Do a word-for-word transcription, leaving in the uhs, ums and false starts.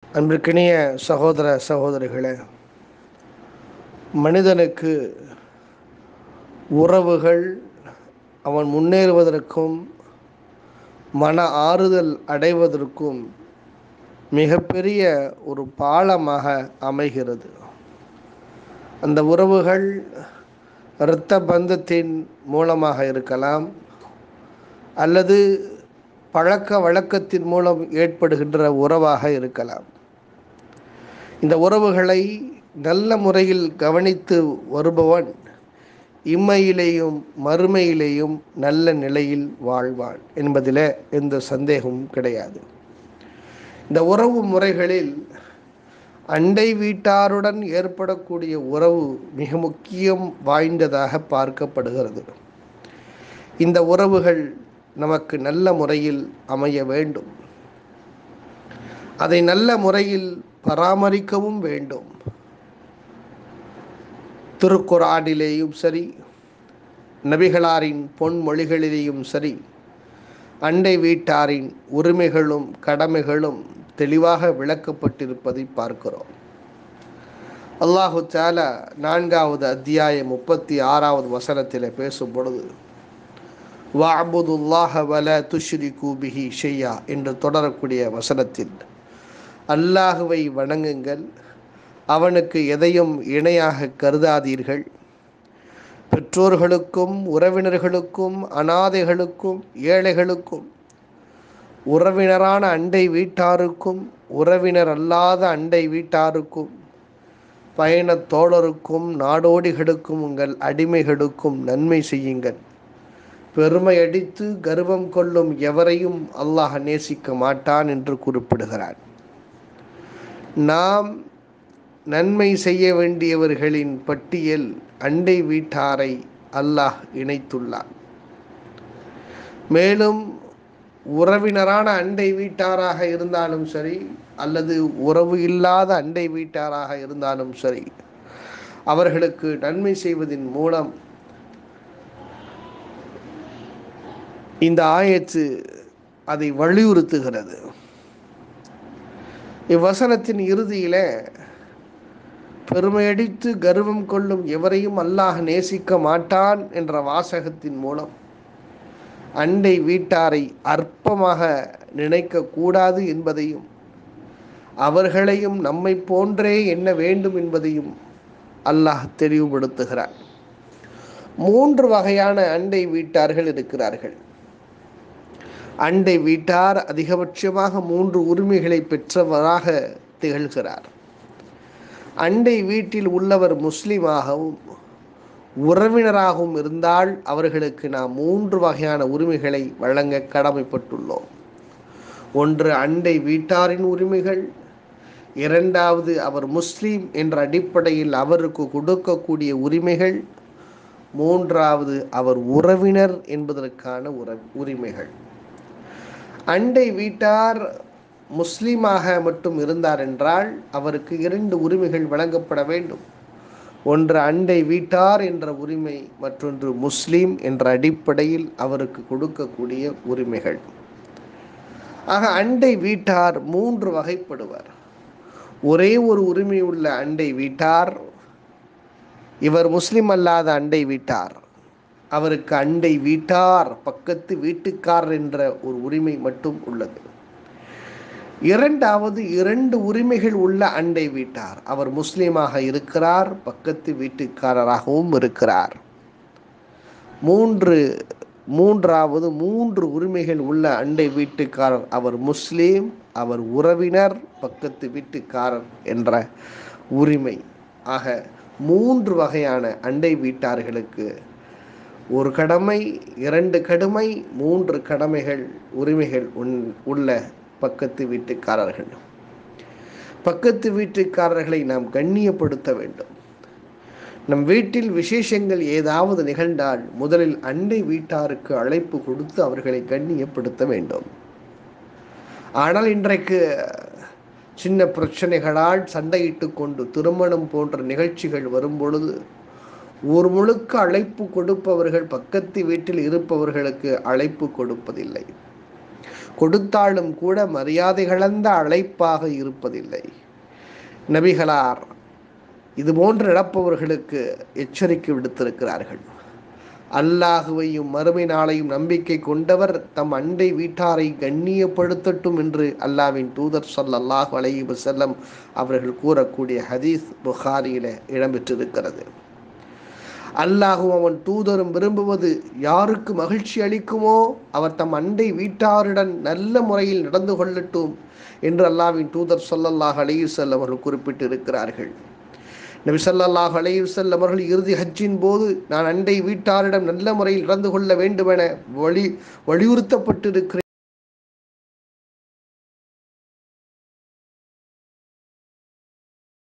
அன்பிற்கினிய சகோதர சகோதரிகளே, மனிதனுக்கு உறவுகள் அவன் முன்னேறுவதற்கும் மன ஆறுதல் அடைவதற்கும் மிகப்பெரிய ஒரு பாலமாக அமைகிறது. அந்த உறவுகள் இரத்த பந்தத்தின் மூலமாக இருக்கலாம், அல்லது பழக்க வழக்கத்தின் மூலம் ஏற்படுகின்ற உறவாக இருக்கலாம். இந்த உறவுகளை நல்ல முறையில் கவனித்து வருபவன் இம்மையிலேயும் மறுமையிலேயும் நல்ல நிலையில் வாழ்வான் என்பதில் எந்த சந்தேகமும் கிடையாது. இந்த உறவு முறைகளில் அண்டை வீட்டாருடன் ஏற்படக்கூடிய உறவு மிக முக்கியம் வாய்ந்ததாக பார்க்கப்படுகிறது. இந்த உறவுகள் நமக்கு நல்ல முறையில் அமைய வேண்டும். அதை நல்ல முறையில் பராமரிக்கவும் வேண்டும். திருக்குர்ஆனிலேயும் சரி, நபிகளாரின் பொன்மொழிகளிலேயும் சரி, அண்டை வீட்டாரின் உரிமைகளும் கடமைகளும் தெளிவாக விளக்கப்பட்டிருப்பதை பார்க்கிறோம். அல்லாஹு தஆலா நான்காவது அத்தியாயம் முப்பத்தி ஆறாவது வசனத்தில் பேசும் பொழுது, வஅபுதுல்லாஹ வலா துஷ்ரிகு பிஹி ஷையா என்று தொடரக்கூடிய வசனத்தில், அல்லாஹுவை வணங்குங்கள், அவனுக்கு எதையும் இணையாக கருதாதீர்கள், பெற்றோர்களுக்கும் உறவினர்களுக்கும் அனாதைகளுக்கும் ஏழைகளுக்கும் உறவினரான அண்டை வீட்டாருக்கும் உறவினர் அல்லாத அண்டை வீட்டாருக்கும் பயணத் தோழருக்கும் நாடோடிகளுக்கும் உங்கள் அடிமைகளுக்கும் நன்மை செய்யுங்கள். பெருமையடித்து கர்வம் கொள்ளும் எவரையும் அல்லாஹ் நேசிக்க மாட்டான் என்று குறிப்பிடுகிறான். நாம் நன்மை செய்ய வேண்டியவர்களின் பட்டியல் அண்டை வீட்டாரை அல்லாஹ் இணைத்துள்ளான். மேலும் உறவினரான அண்டை வீட்டாராக இருந்தாலும் சரி, அல்லது உறவு இல்லாத அண்டை வீட்டாராக இருந்தாலும் சரி, அவர்களுக்கு நன்மை செய்வதன் மூலம் இந்த ஆயத்து அதை வலியுறுத்துகிறது. இவ்வசனத்தின் இறுதியிலே, பெருமையடித்து கர்வம் கொள்ளும் எவரையும் அல்லாஹ் நேசிக்க மாட்டான் என்ற வாசகத்தின் மூலம் அண்டை வீட்டாரை அற்பமாக நினைக்கக்கூடாது என்பதையும், அவர்களையும் நம்மை போன்றே எண்ண வேண்டும் என்பதையும் அல்லாஹ் தெளிவுபடுத்துகிறார். மூன்று வகையான அண்டை வீட்டார்கள் இருக்கிறார்கள். அண்டை வீட்டார் அதிகபட்சமாக மூன்று உரிமைகளை பெற்றவராக திகழ்கிறார். அண்டை வீட்டில் உள்ளவர் முஸ்லிமாகவும் உறவினராகவும் இருந்தால் அவர்களுக்கு நாம் மூன்று வகையான உரிமைகளை வழங்க கடமைப்பட்டுள்ளோம். ஒன்று அண்டை வீட்டாரின் உரிமைகள், இரண்டாவது அவர் முஸ்லீம் என்ற அடிப்படையில் அவருக்கு கொடுக்கக்கூடிய உரிமைகள், மூன்றாவது அவர் உறவினர் என்பதற்கான உற உரிமைகள். அண்டை வீட்டார் முஸ்லீமாக மட்டும் இருந்தார் என்றால் அவருக்கு இரண்டு உரிமைகள் வழங்கப்பட வேண்டும். ஒன்று அண்டை வீட்டார் என்ற உரிமை, மற்றொன்று முஸ்லீம் என்ற அடிப்படையில் அவருக்கு கொடுக்கக்கூடிய உரிமைகள். ஆக அண்டை வீட்டார் மூன்று வகைப்படுவர். ஒரே ஒரு உரிமை உள்ள அண்டை வீட்டார், இவர் முஸ்லிம் அல்லாத அண்டை வீட்டார், அவருக்கு அண்டை வீட்டார் பக்கத்து வீட்டுக்காரர் என்ற ஒரு உரிமை மட்டும் உள்ளது. இரண்டாவது இரண்டு உரிமைகள் உள்ள அண்டை வீட்டார், அவர் முஸ்லீமாக இருக்கிறார், பக்கத்து வீட்டுக்காரராகவும் இருக்கிறார். மூன்று மூன்றாவது மூன்று உரிமைகள் உள்ள அண்டை வீட்டுக்காரர், அவர் முஸ்லீம், அவர் உறவினர், பக்கத்து வீட்டுக்காரர் என்ற உரிமை. ஆக மூன்று வகையான அண்டை வீட்டார்களுக்கு ஒரு கடமை, இரண்டு கடமை, மூன்று கடமைகள் உரிமைகள் உள்ள பக்கத்து வீட்டுக்காரர்கள். பக்கத்து வீட்டுக்காரர்களை நாம் கண்ணியப்படுத்த வேண்டும். நம் வீட்டில் விசேஷங்கள் ஏதாவது நிகழ்ந்தால் முதலில் அண்டை வீட்டாருக்கு அழைப்பு கொடுத்து அவர்களை கண்ணியப்படுத்த வேண்டும். ஆனால் இன்றைக்கு சின்ன பிரச்சனைகளால் சண்டையிட்டு கொண்டு திருமணம் போன்ற நிகழ்ச்சிகள் வரும் பொழுது ஒரு முழுக்க அழைப்பு கொடுப்பவர்கள் பக்கத்து வீட்டில் இருப்பவர்களுக்கு அழைப்பு கொடுப்பதில்லை. கொடுத்தாலும் கூட மரியாதை கலந்த அழைப்பாக இருப்பதில்லை. நபிகளார் இதுபோன்று நடப்பவர்களுக்கு எச்சரிக்கை விடுத்திருக்கிறார்கள். அல்லாஹுவையும் மறுமை நாளையும் நம்பிக்கை கொண்டவர் தம் அண்டை வீட்டாரை கண்ணியப்படுத்தட்டும் என்று அல்லாஹ்வின் தூதர் ஸல்லல்லாஹு அலைஹி வஸல்லம் அவர்கள் கூறக்கூடிய ஹதீஸ் புகாரியில இடம்பெற்றிருக்கிறது. அல்லாஹும் அவன் தூதரும் விரும்புவது யாருக்கு மகிழ்ச்சி அளிக்குமோ அவர் தம் அண்டை வீட்டாருடன் நல்ல முறையில் நடந்து கொள்ளட்டும் என்று அல்லாஹ்வின் தூதர் ஸல்லல்லாஹு அலைஹி வஸல்லம் அவர்கள் குறிப்பிட்டிருக்கிறார்கள். நபி ஸல்லல்லாஹு அலைஹி வஸல்லம் அவர்கள் இறுதி ஹஜ்ஜின் போது நான் அண்டை வீட்டாரிடம் நல்ல முறையில் நடந்து கொள்ள வேண்டுமென வலி வலியுறுத்தப்பட்டிருக்கிறேன்